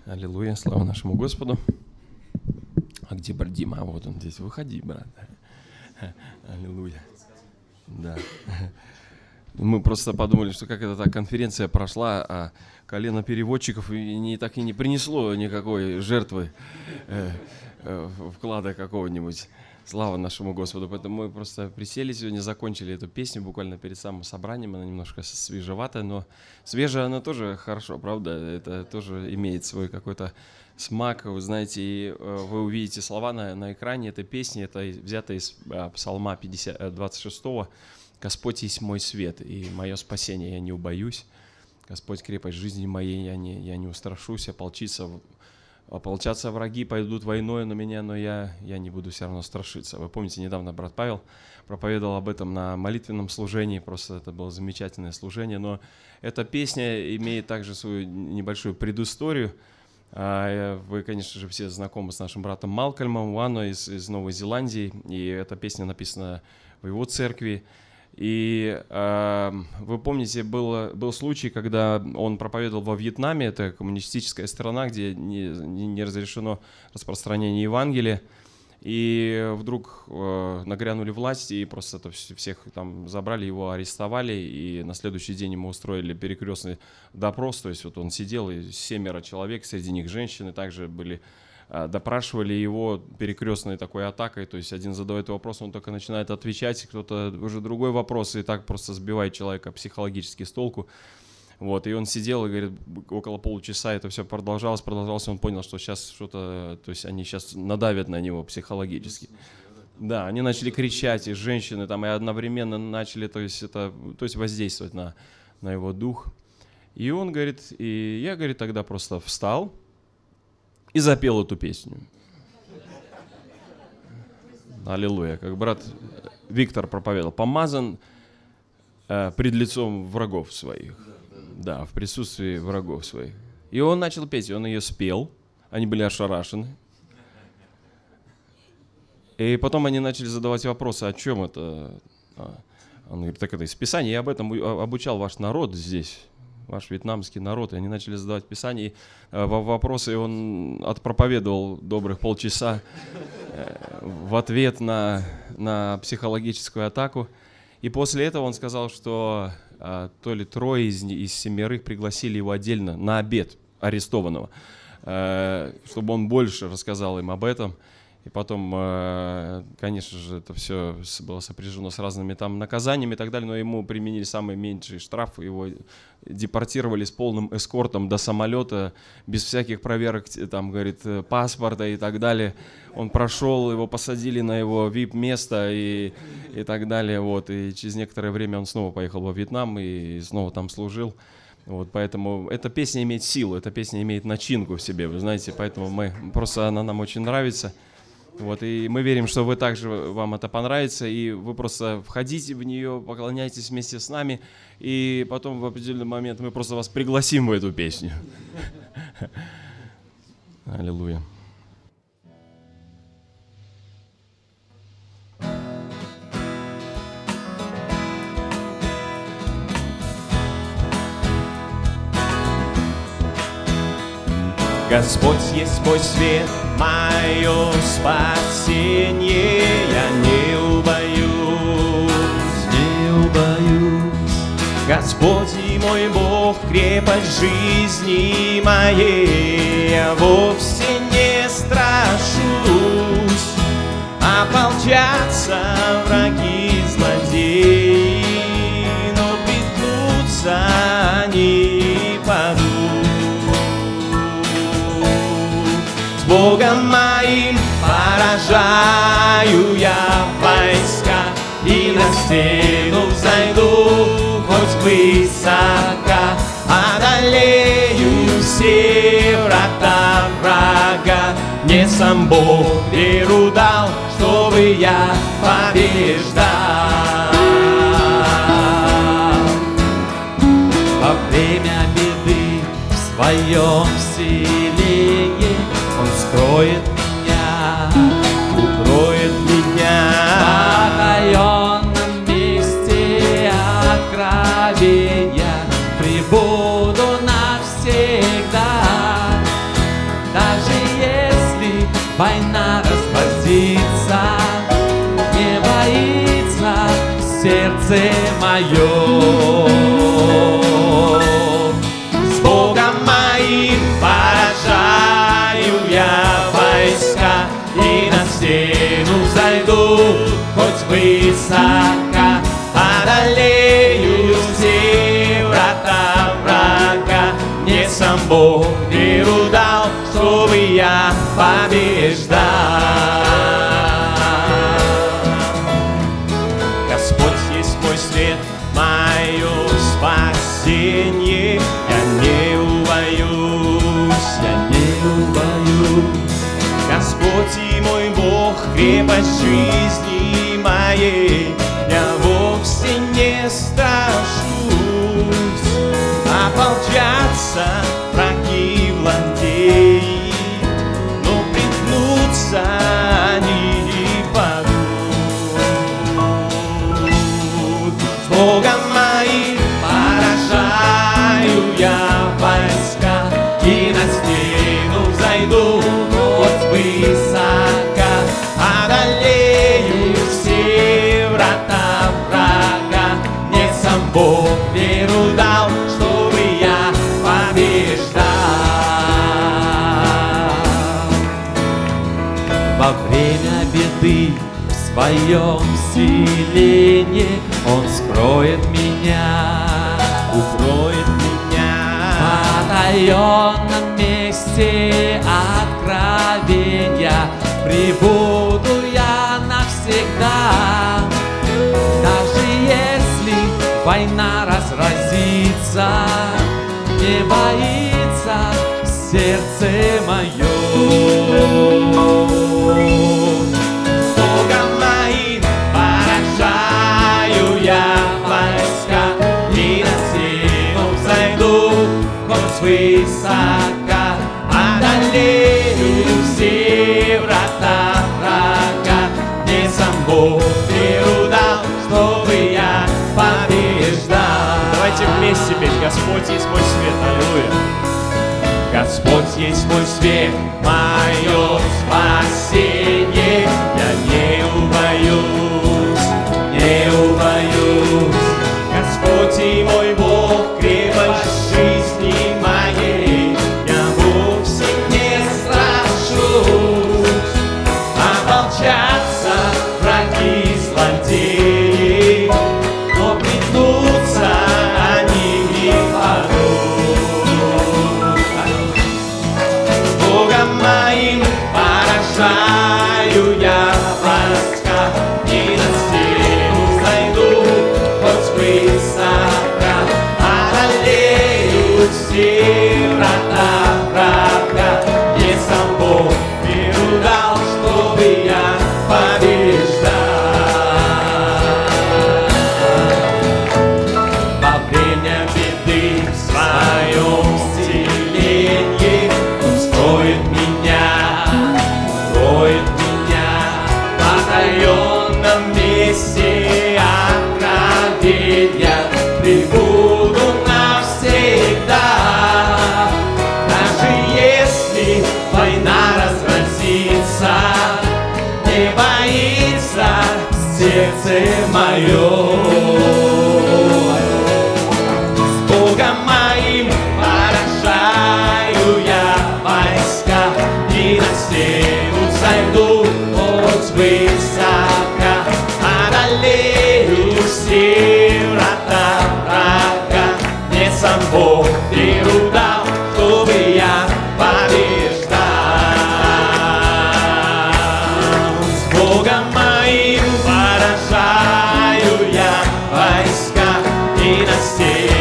Аллилуйя, слава нашему Господу. А где брат Дима? А вот он здесь. Выходи, брат. Аллилуйя. Да. Мы просто подумали, что как эта конференция прошла, а колено переводчиков так и не принесло никакой жертвы, вклада какого-нибудь. Слава нашему Господу. Поэтому мы просто присели сегодня, закончили эту песню буквально перед самым собранием. Она немножко свежеватая, но свежая она тоже хорошо, правда? Это тоже имеет свой какой-то смак. Вы знаете, и вы увидите слова на экране этой песни. Это взято из Псалма 26. «Господь есть мой свет и мое спасение, я не убоюсь. Господь крепость жизни моей, я не устрашусь, ополчатся враги, пойдут войной на меня, но я не буду все равно страшиться». Вы помните, недавно брат Павел проповедовал об этом на молитвенном служении, просто это было замечательное служение, но эта песня имеет также свою небольшую предысторию. Вы, конечно же, все знакомы с нашим братом Малкольмом Уано из Новой Зеландии, и эта песня написана в его церкви. И вы помните, был случай, когда он проповедовал во Вьетнаме, это коммунистическая страна, где не разрешено распространение Евангелия, и вдруг нагрянули власти и просто всех там забрали, его арестовали, и на следующий день ему устроили перекрестный допрос, то есть вот он сидел, и 7 человек, среди них женщины также были, допрашивали его перекрестной такой атакой, то есть один задает вопрос, он только начинает отвечать, кто-то уже другой вопрос, и так просто сбивает человека психологически с толку. Вот, и он сидел и говорит, около получаса это все продолжалось, он понял, что сейчас что-то, то есть они сейчас надавят на него психологически. Да, они начали кричать, и женщины там, и одновременно начали, то есть воздействовать на его дух. И он говорит, и я, говорит, тогда просто встал и запел эту песню. Аллилуйя. Как брат Виктор проповедовал, помазан пред лицом врагов своих. Да, в присутствии врагов своих. И он начал петь, он ее спел. Они были ошарашены. И потом они начали задавать вопросы, о чем это. Он говорит, так это из Писания, я об этом обучал ваш народ здесь. Ваш вьетнамский народ, и они начали задавать Писание, вопросы, и он отпроповедовал добрых полчаса в ответ на психологическую атаку. И после этого он сказал, что то ли 3 из 7 пригласили его отдельно на обед арестованного, чтобы он больше рассказал им об этом. И потом, конечно же, это все было сопряжено с разными там наказаниями и так далее, но ему применили самый меньший штраф, его депортировали с полным эскортом до самолета, без всяких проверок, там, говорит, паспорта и так далее. Он прошел, его посадили на его VIP-место и так далее, вот. И через некоторое время он снова поехал во Вьетнам и снова там служил. Вот, поэтому эта песня имеет силу, эта песня имеет начинку в себе, вы знаете, поэтому она нам очень нравится. Вот, и мы верим, что вы также, вам это понравится, и вы просто входите в нее, поклоняйтесь вместе с нами, и потом в определенный момент мы просто вас пригласим в эту песню. Аллилуйя. Господь есть мой свет, мое спасение, я не убоюсь. Господь и мой Бог, крепость жизни моей, я вовсе не страшусь. Ополчатся враги злодеи, но приткнутся они падут. Богом моим поражаю я войска, и на стену взойду хоть высоко, одолею все врата врага. Мне сам Бог веру дал, чтобы я побеждал. Во время беды в своем селении Он скроет меня, укроет меня в потаенном месте откровения. Прибуду навсегда война разразится, не боится сердце мое. С Богом моим поражаю я войска, и на стену зайду, хоть высоко, одолею все врата врага. Мне сам Бог веру дал, чтобы я побеждал. Господь есть мой свет, мое спасение. Я не убоюсь, я не убоюсь. Господь и мой Бог, крепость жизни моей. Я вовсе не страшусь. Ополчатся враги владеи, но приткнутся они и падут. С Богом моим поражаю я войска, и на стену зайду, хоть высоко, одолею все врата врага. Мне сам Бог веру дал, чтобы я побеждал. Во время беды в своем селении Он скроет меня, укроет меня. В потаенном месте откровения пребуду я навсегда. Даже если война разразится, не боится сердце мое. С Богом моим поражаю я войска, и на стену зайду, хоть высоко, одолею все врата врага. Мне сам Бог веру дал, чтобы я побеждал. Давайте вместе петь: Господь есть мой свет, аллилуйя. Господь есть мой свет, мое спасение. Я не убоюсь, не убоюсь. Господь и мой Бог, крепость жизни моей. Я вовсе не страшусь. Ополчатся враги злодеи, но приткнутся они и падут. Богом моим поражаю я войска, и на стену зайду, хоть высоко, одолею все врата врага. Мне сам Бог веру дал, чтобы я побеждал. Во время беды в своем селении Он скроет меня, укроет меня. В потаенном месте откровения пребуду навсегда. Даже если война разразится, не боится сердце мое. С Богом моим поражаю я войска, и на стену зайду, хоть высоко, одолею все врата врага. Мне сам Бог веру дал, чтобы я побеждал. С Богом моим поражаю я войска, и на стену